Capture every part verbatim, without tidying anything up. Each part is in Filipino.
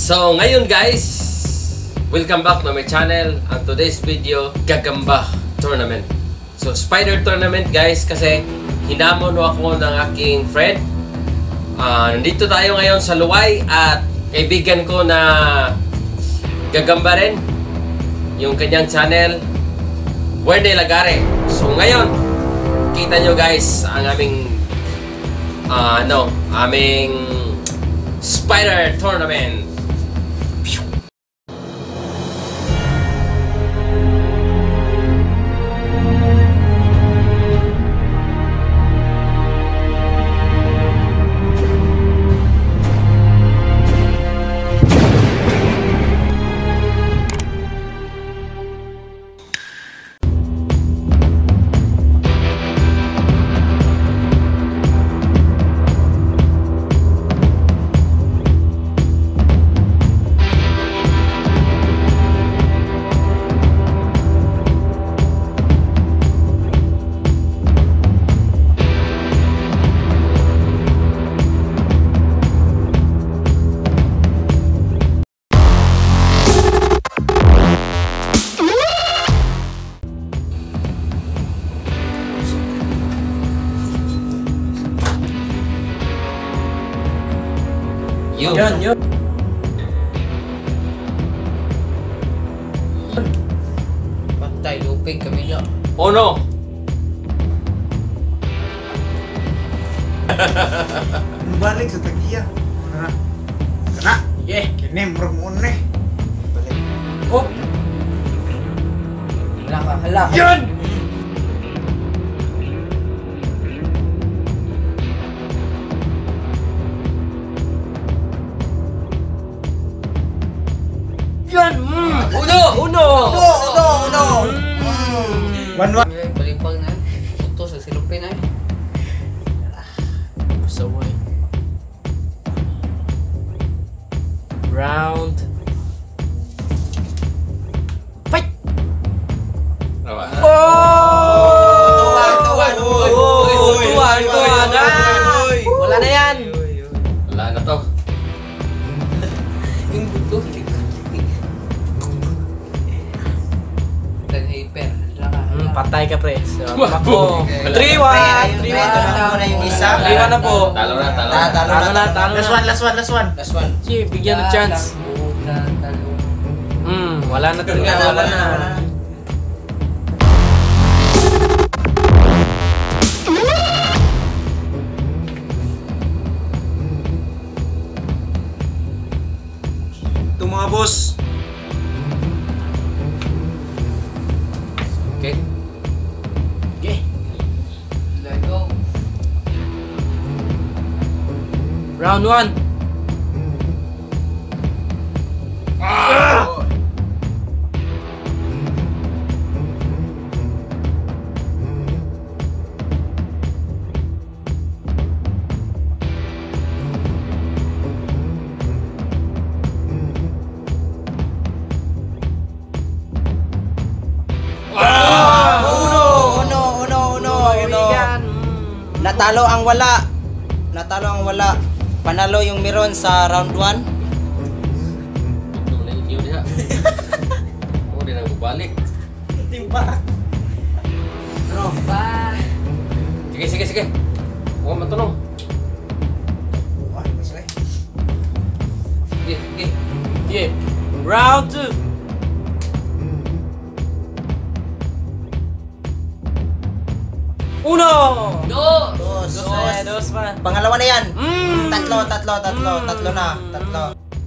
So ngayon guys, welcome back to my channel. Ang today's video, Gagamba Tournament. So Spider Tournament guys, kasi hinamon ako ng aking friend. uh, Nandito tayo ngayon sa Luway at kaibigan ko na Gagamba rin yung kanyang channel, Werde Lagare. So ngayon, kita nyo guys ang aming uh, ano, aming Spider Tournament. Yun, yun, yun. Patay, lupig kami niya. Oh no! Balik sa tagiya. Kana. Kana. Yeah. Kini murag mo ne. Balik. Oh! Hala ka, hala. Yun! Yan! Mm. Uno! Uno! Uno! Uno! Uno! One one. Balimpag na. Ito sa silupin na eh. Pasaway. Round. Fight! Oh! Tuwan! Tuwan! Tuwan! Tuwan! Wala na yan! Wala na to. Yung buto. Hyper. Hmm, patay ka pre. So, Wah, ako. three one. three one. Talo na yung isa. three one na po. Talo na, talo na. Ah, talo Talo na, na. talo Last na. one, last one, last one. Last one. Sige, bigyan ng chance. Hmm, wala na to. Wala na, wala na. Ito mga boss. Okay. Okay. Let's go. Round one. Ah! Natalo ang wala. Natalo ang wala. Panalo yung meron sa round one. Ito na yung new diha. Oh, di na balik. Timba. Tropa. Sige, sige, sige. Huwag matulong. Wah, masay. Sige, sige. Yeah. Round two. Uno. Dos. Dos. Dos, eh, dos pa. Pangalawa na yan. Mm. Tatlo, tatlo, tatlo, Mm. tatlo na. Tatlo.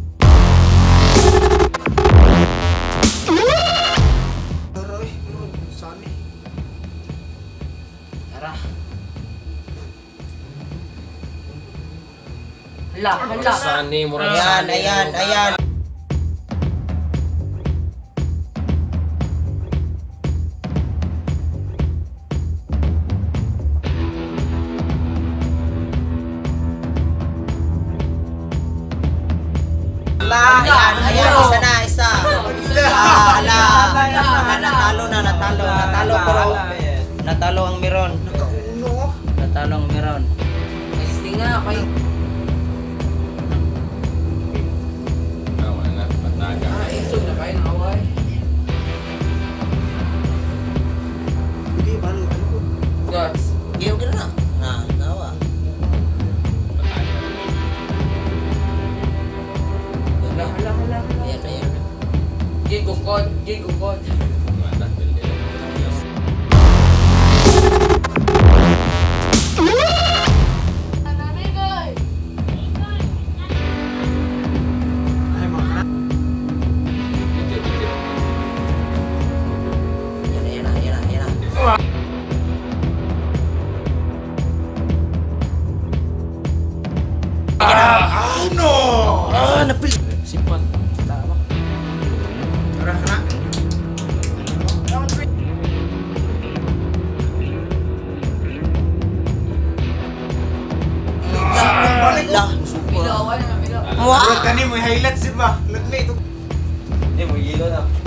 Aroy, sani. Tara. Hala, hala. Sani, murag Ayan, sani. ayan, ayan. Ala, ayan, ayan, isa na, isa. Ah, ala. Ala, natalo na, natalo, natalo bro. Natalo ang meron. Nakauno. Natalo ang meron. Ay, nga, kayo. Gigukod, gigukod. Yan na, yan na, yan na, yan na. Oh no! Ah, napil. Simpan. Tama. Tara, tara. Balik Lah. Bilawan na, bilawan. Wah. Bro, kani mo highlights di ba? Lagni ito. Eh, mo yelo na.